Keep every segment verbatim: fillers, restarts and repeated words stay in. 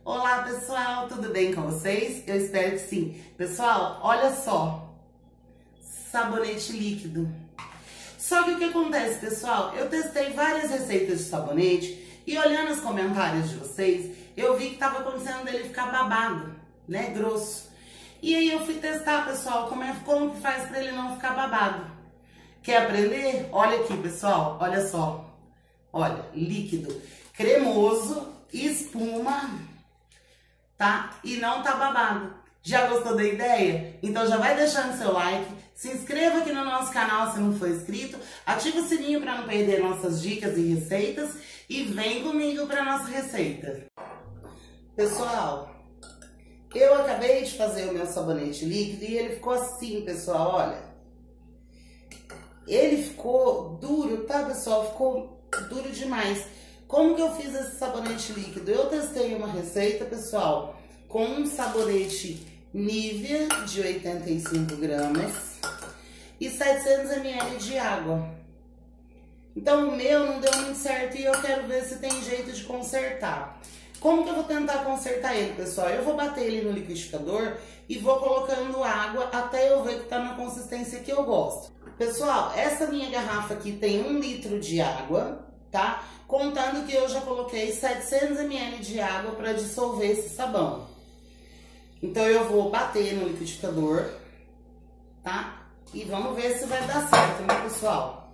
Olá pessoal, tudo bem com vocês? Eu espero que sim. Pessoal, olha só, sabonete líquido. Só que o que acontece, pessoal? Eu testei várias receitas de sabonete e olhando os comentários de vocês, eu vi que estava acontecendo dele ficar babado, né, grosso. E aí eu fui testar, pessoal, como, é, como que faz para ele não ficar babado. Quer aprender? Olha aqui, pessoal, olha só. Olha, líquido, cremoso, espuma, tá? E não tá babado. Já gostou da ideia? Então já vai deixando seu like, se inscreva aqui no nosso canal se não for inscrito, ativa o sininho para não perder nossas dicas e receitas e vem comigo para nossa receita. Pessoal, eu acabei de fazer o meu sabonete líquido e ele ficou assim, pessoal, olha. Ele ficou duro, tá, pessoal? Ficou duro demais. Como que eu fiz esse sabonete líquido? Eu testei uma receita, pessoal, com um sabonete Nivea de oitenta e cinco gramas e setecentos mililitros de água. Então o meu não deu muito certo e eu quero ver se tem jeito de consertar. Como que eu vou tentar consertar ele, pessoal? Eu vou bater ele no liquidificador e vou colocando água até eu ver que tá na consistência que eu gosto. Pessoal, essa minha garrafa aqui tem um litro de água, tá? Contando que eu já coloquei setecentos mililitros de água para dissolver esse sabão. Então eu vou bater no liquidificador, tá? E vamos ver se vai dar certo, né, pessoal?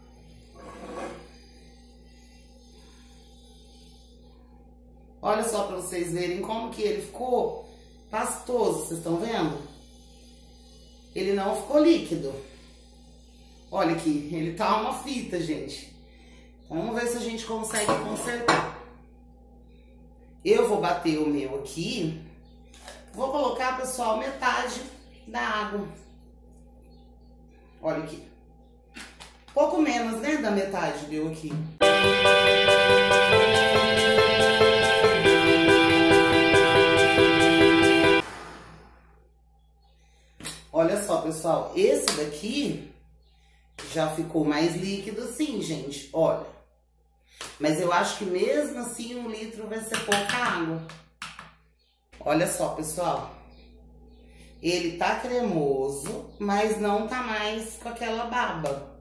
Olha só para vocês verem como que ele ficou pastoso, vocês estão vendo? Ele não ficou líquido. Olha aqui, ele tá uma fita, gente. Vamos ver se a gente consegue consertar. Eu vou bater o meu aqui. Vou colocar, pessoal, metade da água. Olha aqui. Pouco menos, né, da metade deu aqui. Olha só, pessoal, esse daqui já ficou mais líquido sim, gente, olha. Mas eu acho que mesmo assim um litro vai ser pouca água. Olha só, pessoal. Ele tá cremoso, mas não tá mais com aquela baba.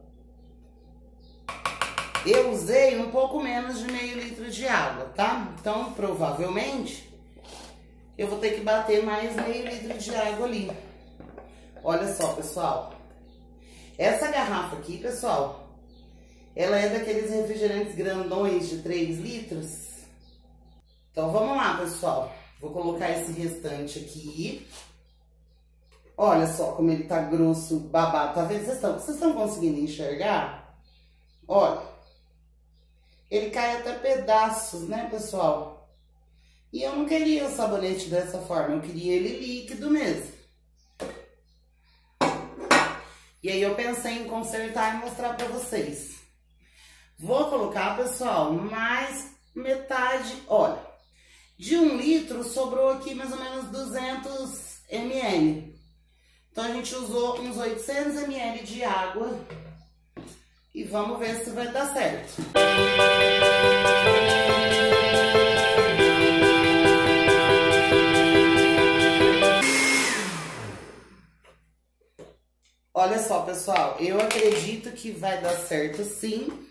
Eu usei um pouco menos de meio litro de água, tá? Então, provavelmente, eu vou ter que bater mais meio litro de água ali. Olha só, pessoal. Essa garrafa aqui, pessoal, ela é daqueles refrigerantes grandões de três litros. Então, vamos lá, pessoal. Vou colocar esse restante aqui. Olha só como ele tá grosso, babado. Tá vendo? Vocês estão, vocês estão conseguindo enxergar? Olha. Ele cai até pedaços, né, pessoal? E eu não queria o sabonete dessa forma. Eu queria ele líquido mesmo. E aí eu pensei em consertar e mostrar pra vocês. Vou colocar, pessoal, mais metade, olha, de um litro sobrou aqui mais ou menos duzentos mililitros. Então a gente usou uns oitocentos mililitros de água e vamos ver se vai dar certo. Olha só, pessoal, eu acredito que vai dar certo sim.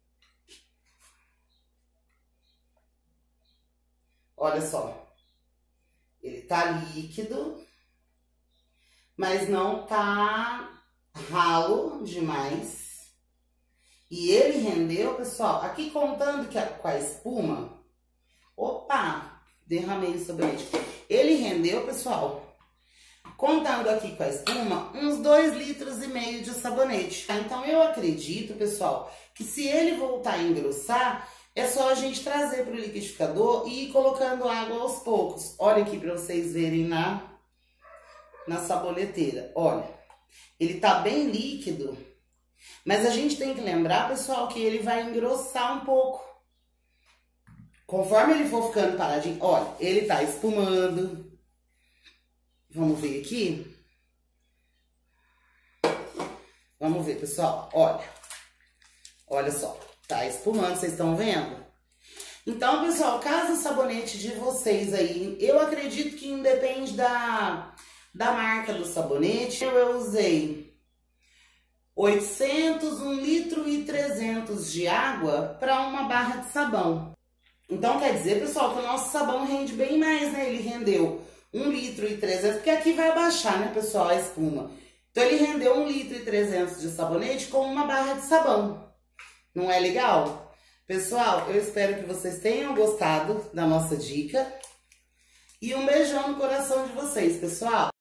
Olha só, ele tá líquido, mas não tá ralo demais. E ele rendeu, pessoal, aqui contando que a, com a espuma, opa, derramei o sabonete. Ele rendeu, pessoal, contando aqui com a espuma, uns dois litros e meio de sabonete. Tá? Então eu acredito, pessoal, que se ele voltar a engrossar, é só a gente trazer para o liquidificador e ir colocando água aos poucos. Olha aqui para vocês verem na, na saboneteira. Olha, ele tá bem líquido, mas a gente tem que lembrar, pessoal, que ele vai engrossar um pouco. Conforme ele for ficando paradinho, olha, ele tá espumando. Vamos ver aqui. Vamos ver, pessoal, olha. Olha só. Tá espumando, vocês estão vendo? Então, pessoal, caso o sabonete de vocês aí, eu acredito que independe da, da marca do sabonete, eu usei oitocentos, um litro e trezentos de água para uma barra de sabão. Então, quer dizer, pessoal, que o nosso sabão rende bem mais, né? Ele rendeu um litro e trezentos, porque aqui vai abaixar, né, pessoal, a espuma. Então, ele rendeu um litro e trezentos de sabonete com uma barra de sabão. Não é legal? Pessoal, eu espero que vocês tenham gostado da nossa dica. E um beijão no coração de vocês, pessoal.